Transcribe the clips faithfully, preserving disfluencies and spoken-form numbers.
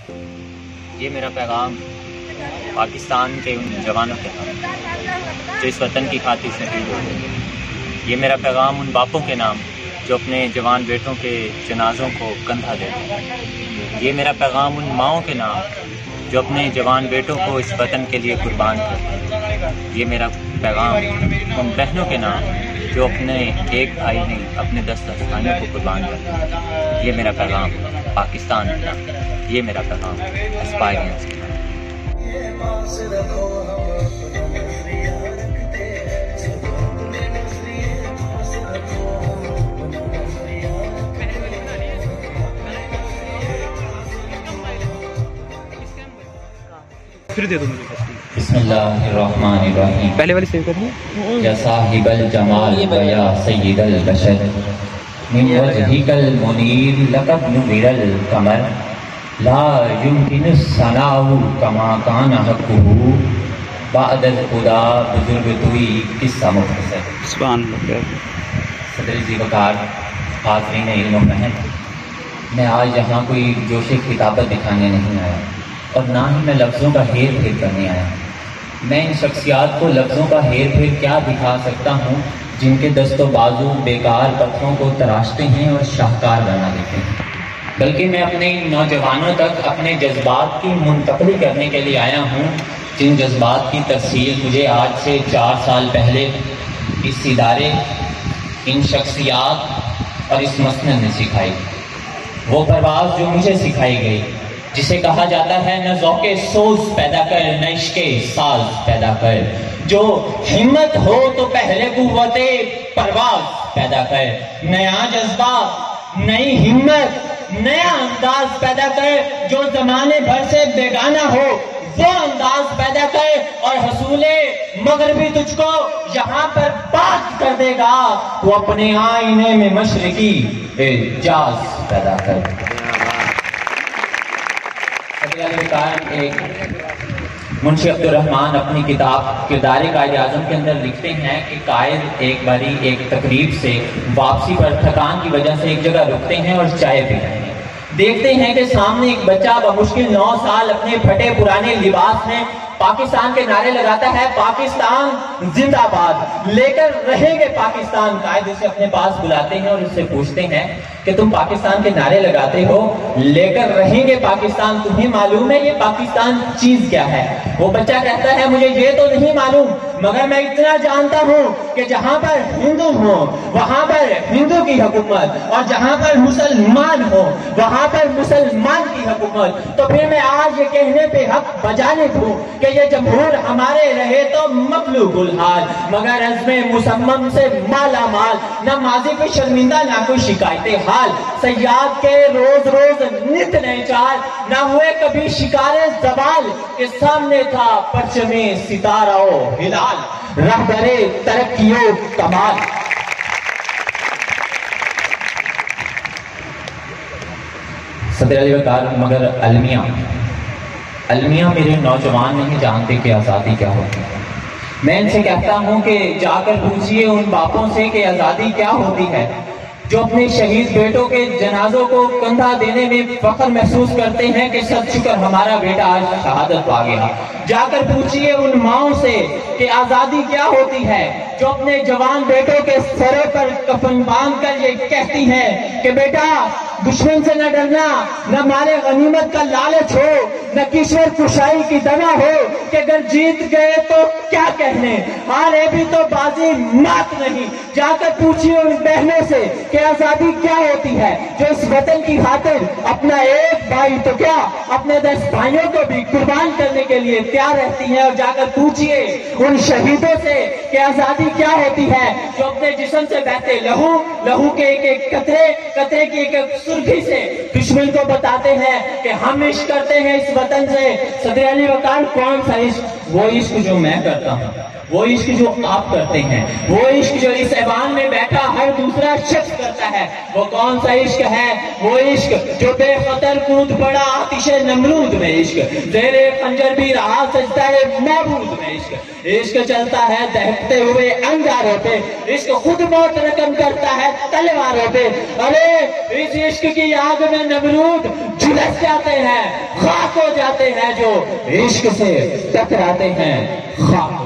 یہ میرا پیغام پاکستان کے ان جوانوں کے نام جو اس وطن کی خاطر شہید ہو گئے۔ یہ میرا پیغام ان باپوں کے نام جو اپنے جوان بیٹوں کے جنازوں کو کندھا دیتے ہیں۔ یہ میرا پیغام ان ماؤں کے نام جو اپنے جوان بیٹوں کو اس وطن کے لیے قربان کرتے ہیں۔ یہ میرا پیغام ان بہنوں کے نام جو اپنے ایک بھائی نہیں اپنے دس دس بھائیوں کو قربان کرتے ہیں۔ یہ میرا پیغام پاکستان کے نام، یہ میرا پیغام اسپائرینس کے نام۔ پھر دے دو مجھے۔ بسم اللہ الرحمن الرحیم۔ پہلے والی سیو کر دیں۔ یا صاحب الجمال و یا سید البشر من وجهک المنیر لقد نور القمر لا يمکن الثناء کما کان حقہ بعد الخدا بزرگ توئی قصہ مختصر۔ سبحان اللہ۔ صدر ذی وقار، حاضرین علم و فہم، میں آج یہاں کوئی جوش خطابت دکھانے نہیں آیا اور نہ ہی میں لفظوں کا ہیر پھیر کرنے آیا۔ میں ان شخصیات کو لفظوں کا ہیر پھیر کیا دکھا سکتا ہوں جن کے دست و بازو بیکار پتھروں کو تراشتے ہیں اور شاہکار بنا دیتے ہیں، بلکہ میں اپنے نوجوانوں تک اپنے جذبات کی منتقلی کرنے کے لیے آیا ہوں، جن جذبات کی تفصیل مجھے آج سے چار سال پہلے اس ادارے، ان شخصیات اور اس مسند نے سکھائی۔ وہ پرواز جو مجھے سکھائی گئی، جسے کہا جاتا ہے نہ ذوق سوز پیدا کر نہ عشق ساز پیدا کر، جو ہمت ہو تو پہلے قوت پرواز پیدا کر، نیا جذبہ، نئی ہمت، نیا انداز پیدا کر، جو زمانے بھر سے بیگانہ ہو وہ انداز پیدا کر، اور حصول مغربی تجھ کو یہاں پر بات کر دے گا، تو اپنے آئینے میں مشرقی اعجاز پیدا کر۔ ایک منشی عبد الرحمن اپنی کتاب کردار قائد اعظم کے اندر لکھتے ہیں کہ قائد ایک باری ایک تقریب سے واپسی پر تھکان کی وجہ سے ایک جگہ رکتے ہیں اور چائے پیتے ہیں۔ دیکھتے ہیں کہ سامنے ایک بچہ بمشکل نو سال اپنے پھٹے پرانے لباس میں پاکستان کے نعرے لگاتا ہے، پاکستان زندہ باد، لے کر رہیں گے پاکستان۔ قائد اسے اپنے پاس بلاتے ہیں اور اس سے پوچھتے ہیں کہ تم پاکستان کے نعرے لگاتے ہو، لے کر رہیں گے پاکستان، تمہیں معلوم ہے یہ پاکستان چیز کیا ہے؟ وہ بچہ کہتا ہے مجھے یہ تو نہیں معلوم، مگر میں اتنا جانتا ہوں کہ جہاں پر ہندو ہوں وہاں پر ہندو کی حکومت، اور جہاں پر مسلمان ہوں وہاں پر مسلمان کی حکومت۔ تو پھر میں آج یہ کہنے پہ حق بجانب ہوں کہ یہ جمہور ہمارے رہے تو مغلوب الحال، مگر عزم مصمم سے مالا مال، نہ ماضی پہ شرمندہ نہ کوئی شکایت حال، سیاد کے روز روز نت نئے چار، نہ ہوئے کبھی شکار زوال، کے سامنے تھا پرچم ستارہ و ہلال، رہبر ترقی و کمال۔ صدر علی وقار مگر المیہ المیہ میرے نوجوان نہیں جانتے کہ آزادی کیا ہوتی ہے۔ میں ان سے کہتا ہوں کہ جا کر پوچھئے ان باپوں سے کہ آزادی کیا ہوتی ہے جو اپنے شہید بیٹوں کے جنازوں کو کندھا دینے میں فخر محسوس کرتے ہیں کہ سب شکر ہمارا بیٹا آج شہادت پا گیا۔ جا کر پوچھئے ان ماؤں سے کہ آزادی کیا ہوتی ہے جو اپنے جوان بیٹوں کے سروں پر کفن باندھ کر یہ کہتی ہیں کہ بیٹا دشمن سے نہ ڈرنا، نہ مال غنیمت کا لالچ ہو، نہ کشور کشائی کی دوا ہو، کہ اگر جیت گئے تو کیا کہنے، ہارے بھی تو بازی مات نہیں۔ جا کر پوچھئے ان بہنوں سے کہ آزادی کیا ہوتی ہے جو اس وطن کی خاطر اپنا ایک بھائی تو کیا اپنے دس بھائیوں کو بھی قربان کرنے کے لیے تیار رہتی ہیں۔ اور جا کر پوچھئے ان شہیدوں سے کہ آزادی کیا ہوتی ہے جو اپنے جسم سے بہتے لہو لہو کے ایک ایک قطرے قطرے کی ایک ایک سرخی سے دشمن کو بتاتے ہیں کہ ہم عشق کرتے ہیں اس وطن سے۔ صدر علی وقار کون سا عشق؟ وہ عشق جو میں کرتا ہوں، وہ عشق جو آپ کرتے ہیں، وہ عشق جو اس ایوان میں بیٹھا ہر دوسرا شخص کرتا ہے۔ وہ کون سا عشق ہے؟ وہ عشق جو بے خطر کود پڑا آتش نمرود میں، عشق زیر خنجر بھی رہا سجدہ معبود میں، عشق عشق چلتا ہے دہتے ہوئے انگاروں پہ، عشق خود موت رقم کرتا ہے تلواروں پہ۔ ارے اس عشق کی آگ میں نمرود جھلس جاتے ہیں، خاک ہو جاتے ہیں، جو عشق سے ٹکراتے ہیں خاک۔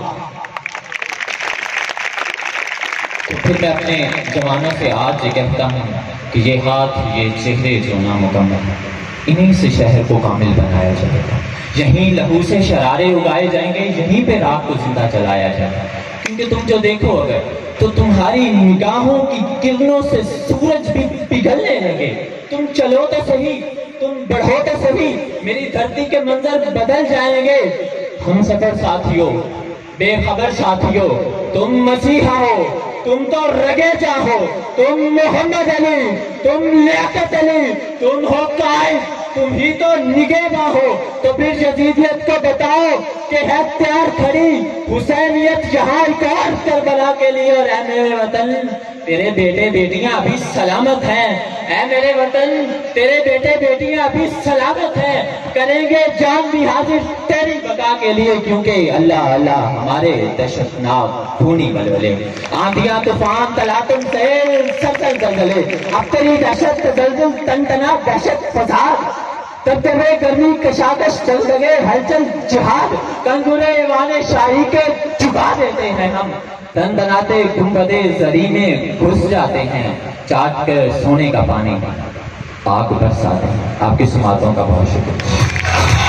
تو پھر میں اپنے جوانوں سے آج یہ کہتا ہوں کہ یہ ہاتھ، یہ چہرے جو نامکمل ہیں، انہی سے شہر کو کامل بنایا جائے گا، یہیں لہو سے شرارے اگائے جائیں گے، یہیں پہ رات کو زندہ چلایا جائے گا۔ کیونکہ تم جو دیکھو اگر تو تمہاری نگاہوں کی کرنوں سے سورج بھی پگھلنے لگے، تم چلو تو صحیح، تم بڑھو تو صحیح، میری دھرتی کے منظر بدل جائیں گے۔ ہم سفر ساتھیوں، بے خبر ساتھیوں، تم مسیحا ہو، تم تو رگے چاہو، تم محمد علی، تم لیاقت علی، تم ہو قائد، تم ہی تو نگہباں ہو، تو پھر یزیدیت کو بتاؤ کہ ہے تیار کھڑی حسینیت یہاں اکار کربلا کے لیے۔ اور اے میرے وطن تیرے بیٹے بیٹیاں ابھی سلامت ہیں، اے میرے وطن تیرے بیٹے بیٹیاں ابھی سلامت ہیں، کریں گے جان بھی حاضر تیری بقا کے لیے، کیونکہ اللہ اللہ ہمارے دہشت ناک خونی بلبلے، آندھیاں طوفان تلاطم سیل سلسل زلزلے، اب تیری دہشت زلزل تنتنا دہشت فساد، تبدرے گرمی کشاکش چل لگے ہلچل جہاد، کنگورے ایوان شاہی کے چکا دیتے ہیں ہم، دن دناتے گنبدے زری میں گھس جاتے ہیں، چاٹ کر سونے کا پانی پاک برساتے ہیں۔ آپ کی سماعتوں کا بہت شکریہ۔